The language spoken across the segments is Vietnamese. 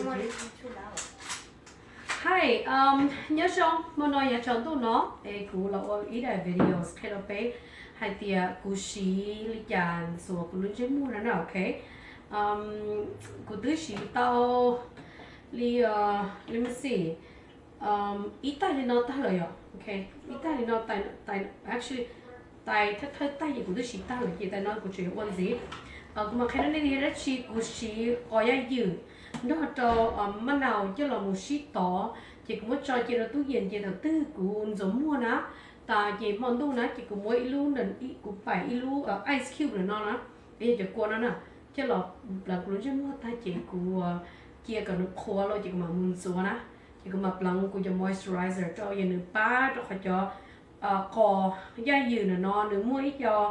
Hi, nhớ xong, mà nói nhớ chọn tôi nó, cú là ý đại videos khi đó bé hay tiệt cú xí lý dàn số cú lưu trên mua nó nào, ok? Cú tứ xí tao li let me see, ít tay li nó ta rồi ok? Ít tay li nó tay actually tay thay tay gì cú tứ xí ta rồi gì tay nó cú chỉ one gì, cú mà khi nó đi ra xí cú xí coi ai dữ nó cho mà nào chứ là một shit to chỉ cũng cho chị là túi tiền chị đầu tư cũng giống mua ná ta chị món đồ ná chị cũng mỗi luôn đần cũng phải luôn ice cube rồi nó ná bây giờ qua nó nè chứ là cũng chứ mua ta chị cũng chia cả nó khô rồi chị cũng mà muốn số ná chị cũng mà lăng cũng cho moisturizer cho giờ nữa ba cho phải cho cò da dừa nó nữa mua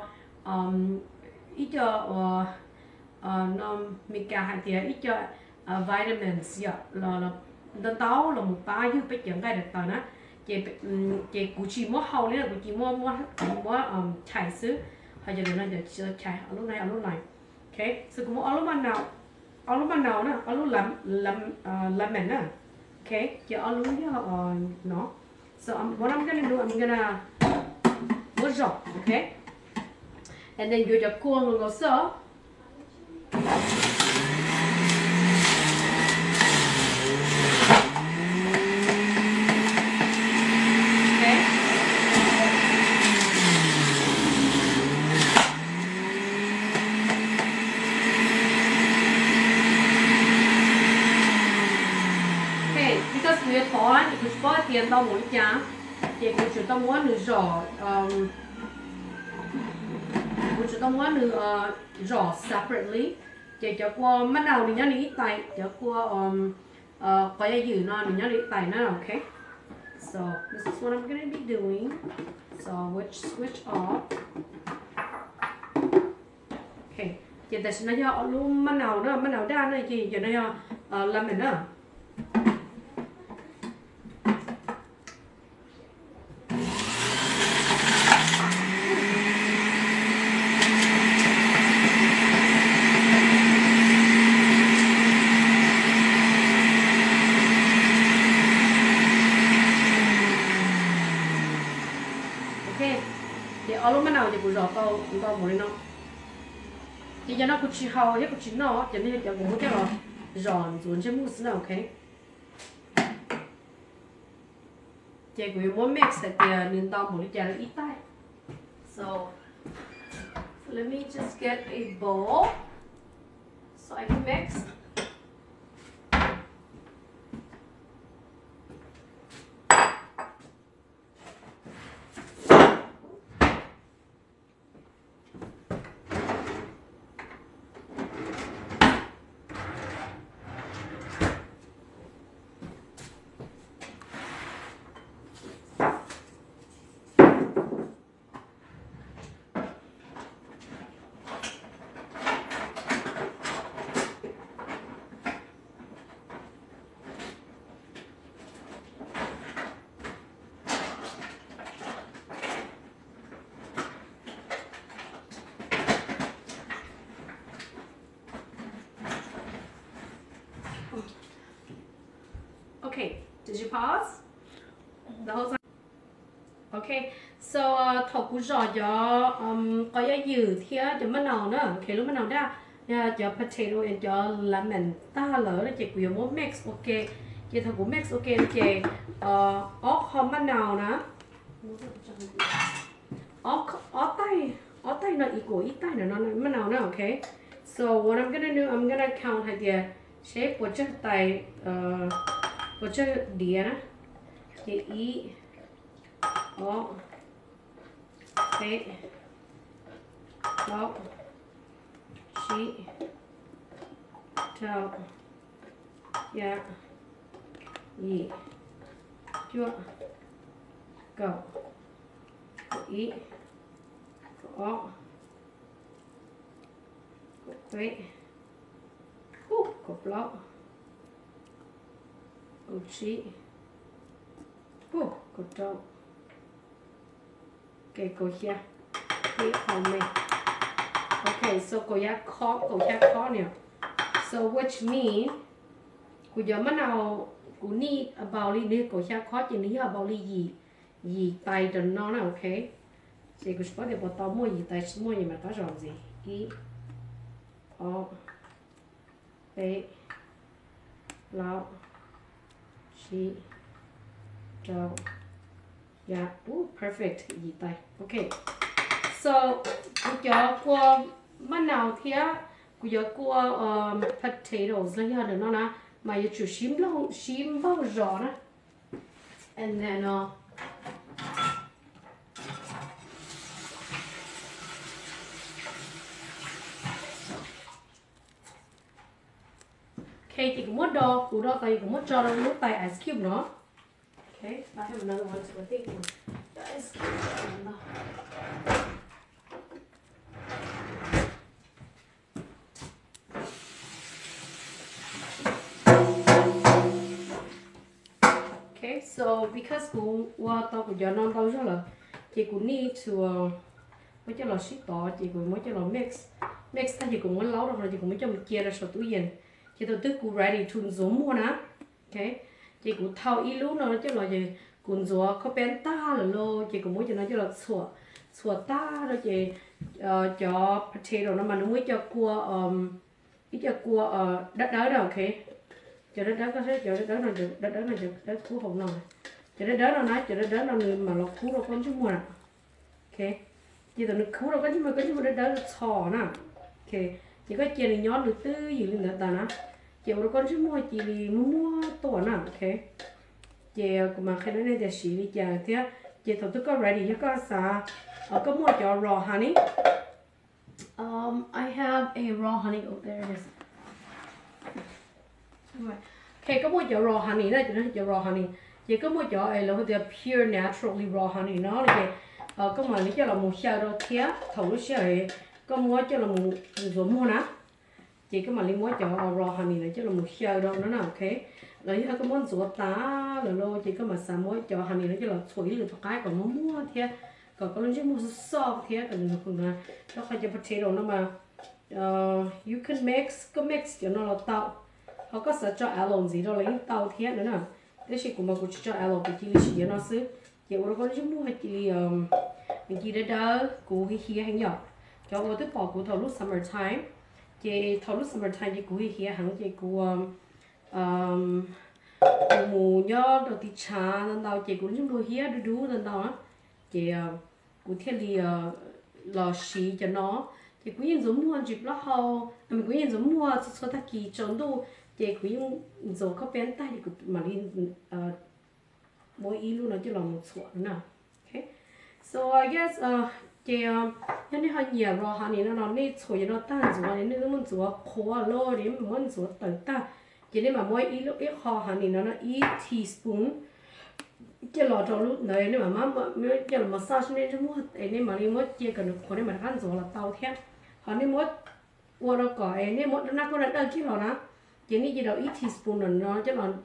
ít cho nó mình cả hai thì ít cho vitamins là đơn táo là một ba như bây giờ ngay được tao nè chị cũng chỉ mua hậu đấy là cũng chỉ mua chải xứ hay giờ nó giờ chải ở lúc này ok so cũng ở lúc nào nè ở lúc làm nè ok chị ở lúc nó so what I'm gonna do I'm gonna wash up okay and then you just cool and go so người thọ thì cũng có tiền tao muốn chả thì cũng chỉ tao muốn được rõ cũng chỉ tao muốn được rõ separately thì cho qua mắt đầu thì nhớ đi tay cho qua có gì giữ nó thì nhớ đi tay nó ok so this is what I'm gonna be doing so switch off ok thì tại sao nó cho luôn mắt nào ra này chị cho nó làm mình nữa thì cũng rõ tao muốn nó thì cho nó cũng chỉ hao hết cũng chỉ nó cho nên cho cũng cái là giòn rồi chứ mua gì nào ok thì cũng muốn mix thì nên tao muốn cho nó ít tay so let me just get a bowl so I can mix Okay, did you pause? The whole time? Okay, so thầu cú giò cho có giá dừa thì cho món nào nữa, khi lúc món nào đó cho potato and cho lemon ta lỡ nó chỉ quyền muốn mix ok, chị thầu cú mix ok chị ớt không món nào nữa, ớt tay nó ít tay nó món nào nữa ok, so what I'm gonna do I'm gonna count hay địa shape của chiếc tay của chiếc đĩa đó thì ý ó thế đó chị chào dạ gì chưa cầu ý ó thế cột lót chị cột trâu cái cổ kia cái phòng này okay so cổ ya khó nè so which mean cú giờ mà nào cú ni bảo lý đi cú xa khó chỉ ní ở bảo lý gì tay trần nó nào ok chỉ cú có thể bỏ tao mua gì tay mua gì mà có rõ gì ý o b lao chi cho yeah perfect gì tay ok so cú giờ qua mà nào thì cú giờ qua potatoes là như nó nè mà giờ chủ xím bao rõ nè and then okay thì cũng mất đo cú đo tay cũng mất cho nó lúc tay ice cube nó okay I have another one so I think the ice cube okay so because cú qua tao cũng giờ non tao rất là chị cũng need to mới cho là ship tỏ chị cũng mới cho là mix ta chị cũng muốn lâu rồi chị cũng mới cho mình chia ra số túi yên chị tôi tức cũng ready to zoom mua nè ok chị cũng thao ý lúc nó cho là gì cũng rồi có bên ta rồi lo chị cũng muốn cho nó cho là sủa ta rồi chị cho potato nó mà nó mới cho cua ít cho cua đất đá đâu ok cho đất đá có thể cho đất đá này đất cua hồng nào cho đất đá nó nói cho đất đá nó mà nó cua nó con chứ mua nè ok chị tụi nó cua nó có chứ mà đất đá sò nè ok chị có chia này nhón được tư gì lên nữa ta nè chị nó con chứ mua chị mua tổ nè ok chị cũng mà khi này để xử lý chả thế chị thầu tôi có ready cho có sao có mua cho raw honey I have a raw honey oh there it is okay có mua cho raw honey đó chị nói cho raw honey chị có mua cho là cái pure naturally raw honey nó là chị có mà lấy cho là một sao đâu thế thầu nó sẽ có mua cho là một rồi mua nè chị có mà lấy mua cho raw honey này cho là một sao đâu nó nào ok rồi có món rửa tá rồi lo chị có mà xả mua cho honey nó cho là thổi lửa cái còn mua thế còn có lúc chứ mua soft thế còn nó phải cho potato nó mà you can mix cho nó là tàu họ có sẽ cho aloe gì đó lấy tàu thế nữa nè thế chị cũng mà cũng cho aloe cái chi lý nó xứ chị có lúc chứ mua chị mình chỉ để đỡ củ hi hay nhỏ cho tôi tiếp bỏ củ thầu lúc summer time chị thầu lúc summer time chị củ hi hẳn chị củ mù nhớ đầu thì trà lần đầu chị cũng mua hi đu lần đầu á chị củ thiết thì lò xì cho nó chị cũng yên giống mua dịp lót hậu mình cũng yên giống mua số ta kỳ trốn đồ chị cũng yên giống có bên tay thì cũng mà đi mỗi ý luôn nó cho là một số nữa okay so I guess chị nhân này hơi nhiều rồi hà này nó nên sôi nó tan rồi nên nó muốn sôi khó lo thì muốn sôi tận ta chị nên mà mỗi ý lúc ít họ hà này nó ít teaspoon cái lọ trâu lúc này nếu mà mới cái là massage nên chúng mua nên mà đi mua chia cần có nên mà ăn rồi là tàu thép họ nên mua qua đó có nên mua nó có là cái lọ đó chỉ nên chỉ đâu ít teaspoon nó chứ là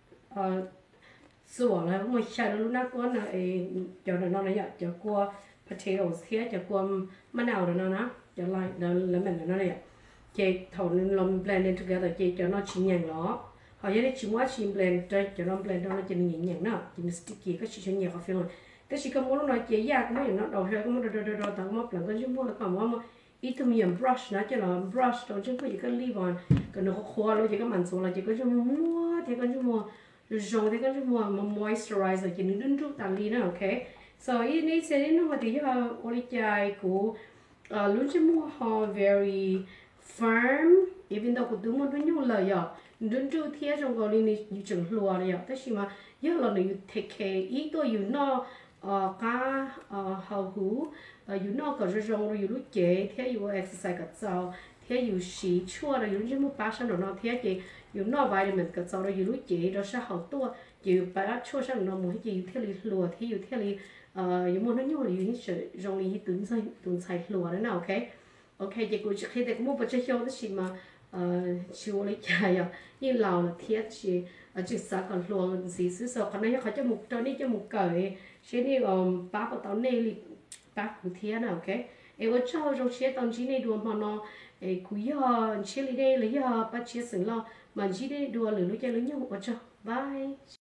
sủa là một chai lúc nào có là cho nó này cho qua potatoes thế cho qua măng nào nó nè cho lại nó mình nó này chị thầu nên làm blend together chị cho nó chín nhàng nó họ giờ chỉ mua chỉ blend cho nó blend nó chỉ nhẹ nhàng nữa chỉ sticky cái chỉ cho nhiều cái phiền cái chỉ có muốn nói chị ya cái nó đầu hơi có muốn đồ tao mua lần cái chúng mua là còn mua ít thêm nhiều brush nó cho nó brush rồi chứ có gì cái leave on cái nó khô rồi chỉ có mặn xuống là chỉ có chúng mua thì có chúng mua rồi thì có chúng mua moisturizer chỉ nên đứng trước tàn ly nữa ok so ý này sẽ đến nó mà thì họ ôi trời của luôn chỉ mua họ very firm even though cũng đúng một cái nhiều lời rồi đứng trước thế trong cái này như chừng lùa rồi thế nhưng mà nhớ là you take care ý tôi you know cá hậu hữu you know cái rong rồi you lúc chế thế you exercise cái sau thế you xí chua rồi you chỉ một bát sang nó thế thì you know vitamin cái sau rồi you lúc chế đó sẽ hậu tua you bát chua sang nó muốn gì thế li lùa thế you thế li you muốn nó nhiều là you need rong li tuần sai lùa đó nào ok ok chị cũng khi thì cũng một vật chất đó chỉ mà chiều lấy chạy à như lào là thiết chỉ chỉ sao còn luôn gì xứ sở còn này họ cho một cho này cho một cởi chế này bác của tao này thì bác của thiết nào ok em có cho trong chế tao chỉ này đùa mà nó cúi chế lấy đây lấy bác chế sừng lo mà chỉ để đùa lửa lúc chơi lớn nhau một cho bye